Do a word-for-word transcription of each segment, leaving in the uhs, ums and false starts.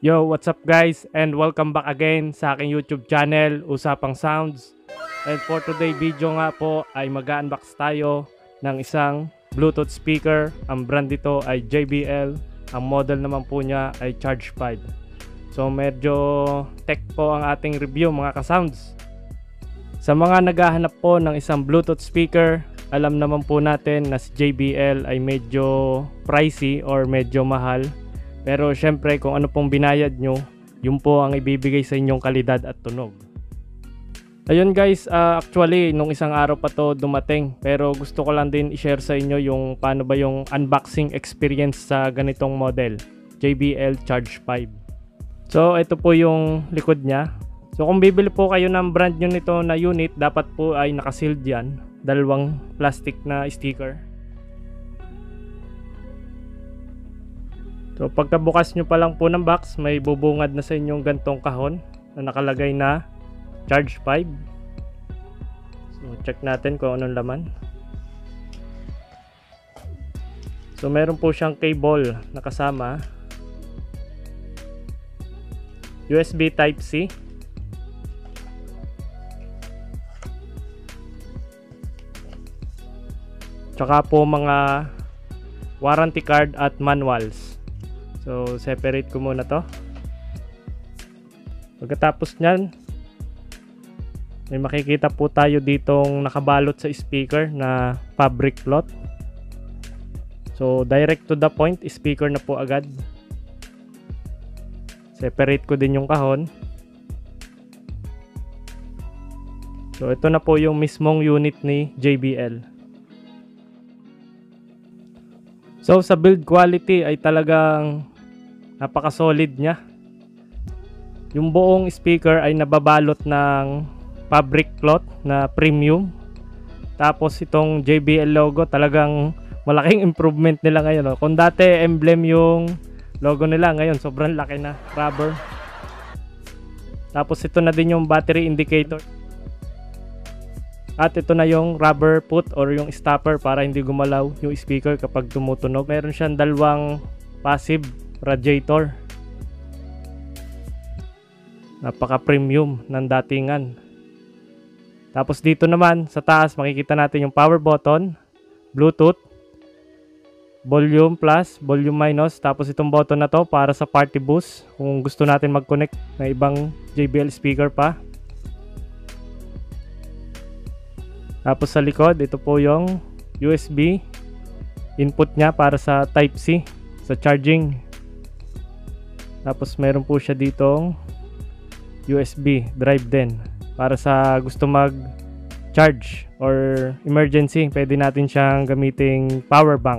Yo, what's up guys, and welcome back again sa aking YouTube channel, Usapang Sounds. And for today video nga po ay mag-unbox tayo ng isang Bluetooth speaker. Ang brand nito ay J B L. Ang model naman po niya ay Charge five. So medyo tech po ang ating review mga ka-sounds. Sa mga naghahanap po ng isang Bluetooth speaker, alam naman po natin na si J B L ay medyo pricey or medyo mahal. Pero syempre kung ano pong binayad nyo, yun po ang ibibigay sa inyong kalidad at tunog. Ayun guys, uh, actually nung isang araw pa to dumating. Pero gusto ko lang din i-share sa inyo yung paano ba yung unboxing experience sa ganitong model, J B L Charge five. So ito po yung likod nya. So kung bibili po kayo ng brand nyo nito na unit, dapat po ay nakasealed yan. Dalawang plastic na sticker. So pagkabukas nyo pa lang po ng box, may bubungad na sa inyong gantong kahon na nakalagay na Charge five. So check natin kung anong laman. So meron po siyang cable na kasama, U S B Type C, tsaka po mga warranty card at manuals. So separate ko muna to. Pagkatapos nyan, may makikita po tayo ditong nakabalot sa speaker na fabric cloth. So direct to the point, speaker na po agad. Separate ko din yung kahon. So ito na po yung mismong unit ni J B L. So sa build quality ay talagang napaka-solid niya. Yung buong speaker ay nababalot ng fabric cloth na premium. Tapos itong J B L logo, talagang malaking improvement nila ngayon. Kung dati emblem yung logo nila, ngayon sobrang laki na, rubber. Tapos ito na din yung battery indicator. At ito na yung rubber foot or yung stopper para hindi gumalaw yung speaker kapag tumutunog. Meron siyang dalawang passive radiator. Napaka premium ng datingan. Tapos dito naman sa taas makikita natin yung power button, Bluetooth, volume plus, volume minus. Tapos itong button na to para sa party boost kung gusto natin mag-connect na ibang J B L speaker pa. Tapos sa likod, ito po yung U S B input nya para sa Type C, sa charging. Tapos meron po siya ditong U S B drive din para sa gusto mag charge or emergency, pwede natin siyang gamiting power bank.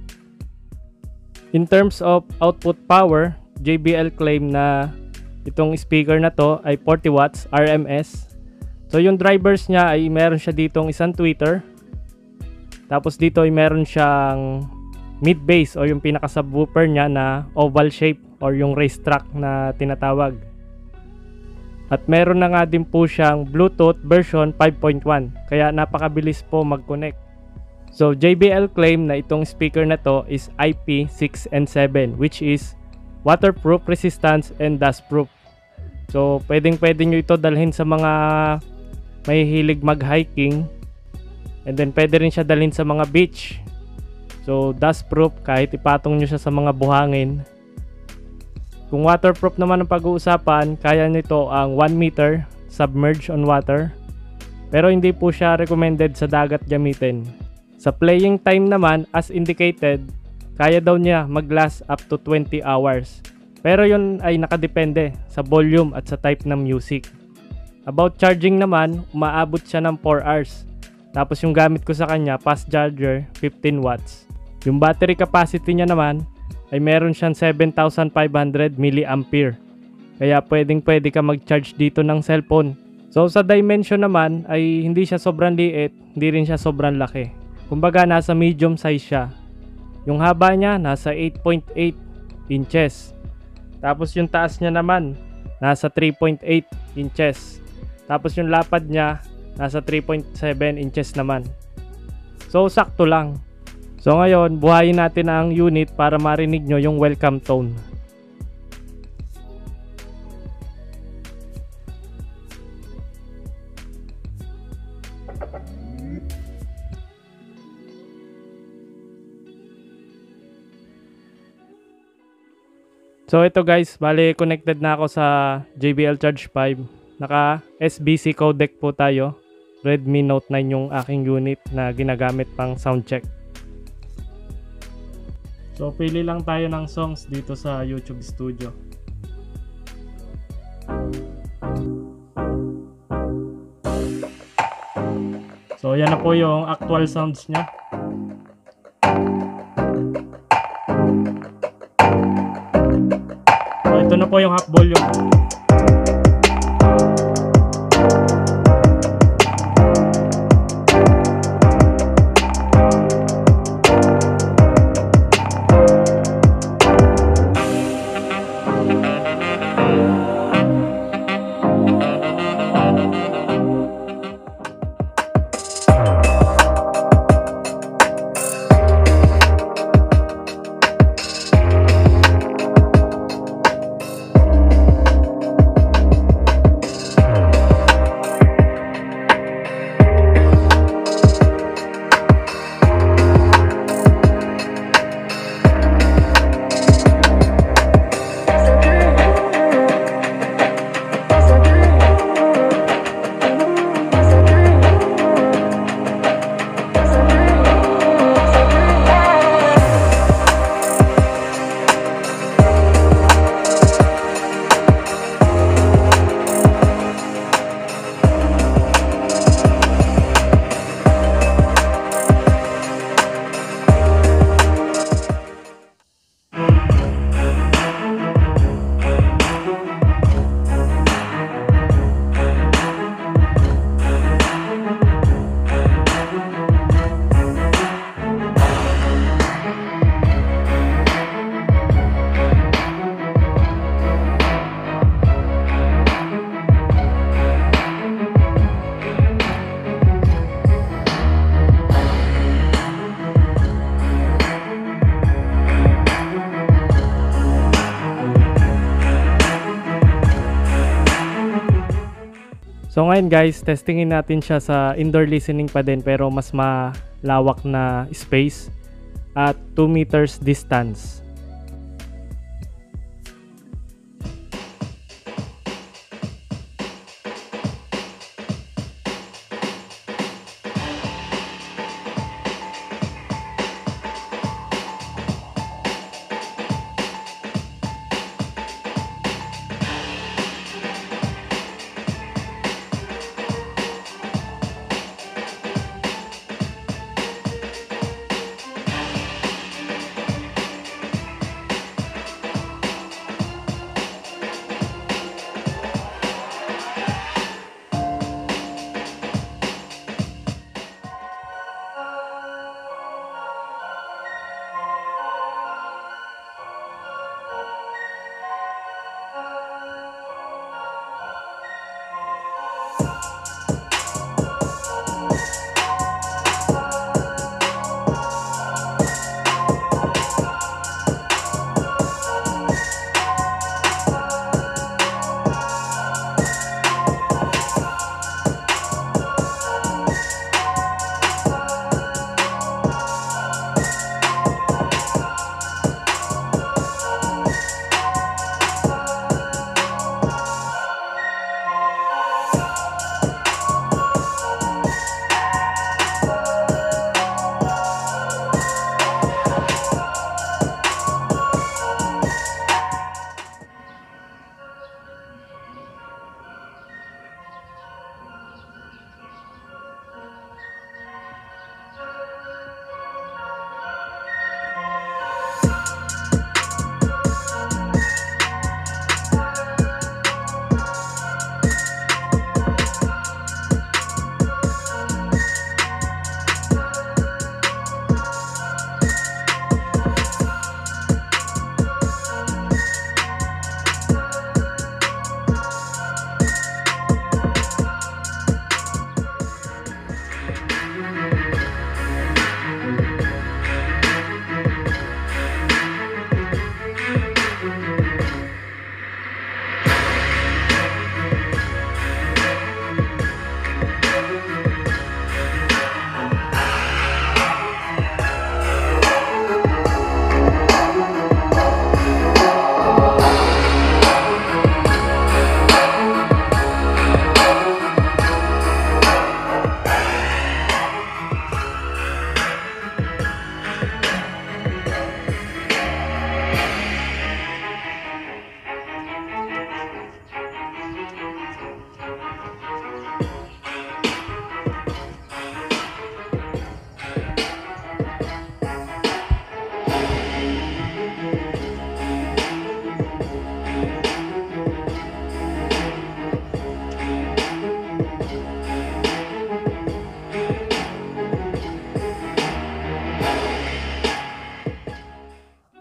In terms of output power, J B L claim na itong speaker na to ay forty watts R M S. So yung drivers niya ay meron siya ditong isang tweeter. Tapos dito ay meron siyang mid bass o yung pinaka subwoofer niya na oval shape or yung racetrack na tinatawag. At meron na nga din po siyang Bluetooth version five point one, kaya napakabilis po mag-connect. So J B L claim na itong speaker na to is I P six and seven, which is waterproof, resistance, and dustproof. So pwedeng pwede nyo ito dalhin sa mga may hilig mag-hiking, and then pwede rin siya dalhin sa mga beach. So dustproof, kahit ipatong nyo siya sa mga buhangin. Kung waterproof naman ang pag-uusapan, kaya nito ang one meter submerged on water. Pero hindi po siya recommended sa dagat gamitin. Sa playing time naman, as indicated, kaya daw niya mag-last up to twenty hours. Pero yun ay nakadepende sa volume at sa type ng music. About charging naman, umaabot siya ng four hours. Tapos yung gamit ko sa kanya, fast charger, fifteen watts. Yung battery capacity niya naman ay meron siyang seven thousand five hundred milliampere. Kaya pwedeng pwede ka mag-charge dito ng cellphone. So sa dimension naman ay hindi siya sobrang liit, hindi rin siya sobrang laki. Kumbaga nasa medium size siya. Yung haba niya nasa eight point eight inches. Tapos yung taas niya naman nasa three point eight inches. Tapos yung lapad niya nasa three point seven inches naman. So sakto lang. So ngayon, buhayin natin ang unit para marinig nyo yung welcome tone. So ito guys, bali connected na ako sa J B L Charge five. Naka S B C codec po tayo. Redmi Note nine yung aking unit na ginagamit pang sound check. So pili lang tayo ng songs dito sa YouTube Studio. So yan na po yung actual sounds niya. So ito na po yung half volume. So ngayon guys, testingin natin siya sa indoor listening pa din pero mas malawak na space at two meters distance.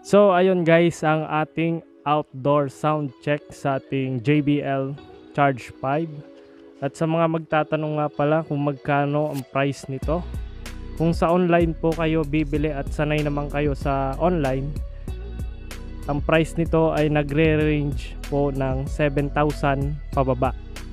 So ayun guys, ang ating outdoor sound check sa ating J B L Charge five. At sa mga magtatanong nga pala kung magkano ang price nito, kung sa online po kayo bibili at sanay naman kayo sa online, ang price nito ay nagre-range po ng seven thousand pababa.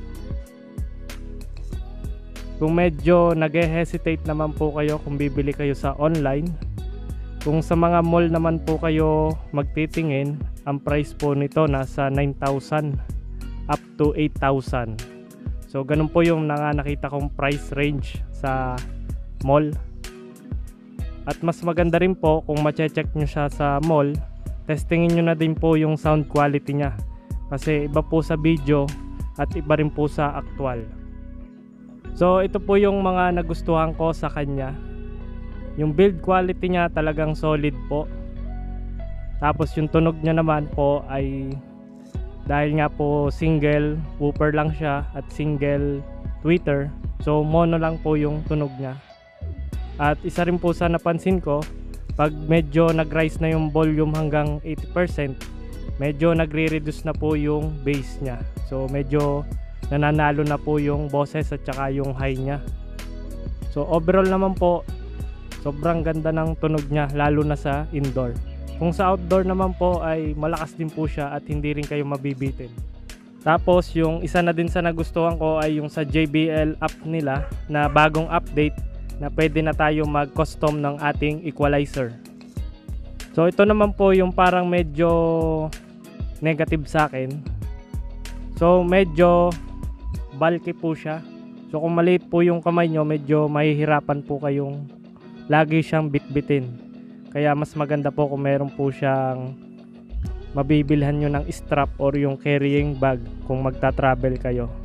Kung medyo nag-hesitate naman po kayo kung bibili kayo sa online, kung sa mga mall naman po kayo magtitingin, ang price po nito nasa nine thousand up to eight thousand. So ganun po yung nakita kong price range sa mall. At mas maganda rin po kung mache-check nyo siya sa mall, testingin nyo na din po yung sound quality niya. Kasi iba po sa video at iba rin po sa actual. So ito po yung mga nagustuhan ko sa kanya. Yung build quality niya talagang solid po. Tapos yung tunog niya naman po ay dahil nga po single woofer lang siya at single tweeter, so mono lang po yung tunog niya. At isa rin po sa napansin ko, pag medyo nag-rise na yung volume hanggang eighty percent, medyo nagre-reduce na po yung bass niya. So medyo nananalo na po yung boses at saka yung high niya. So overall naman po, sobrang ganda ng tunog niya, lalo na sa indoor. Kung sa outdoor naman po ay malakas din po siya at hindi rin kayo mabibitin. Tapos yung isa na din sa nagustuhan ko ay yung sa J B L app nila na bagong update na pwede na tayo mag-custom ng ating equalizer. So ito naman po yung parang medyo negative sa akin. So medyo bulky po siya. So kung maliit po yung kamay nyo, medyo mahihirapan po kayong lagi siyang bitbitin. Kaya mas maganda po kung meron po siyang mabibilhan nyo ng strap or yung carrying bag kung magta-travel kayo.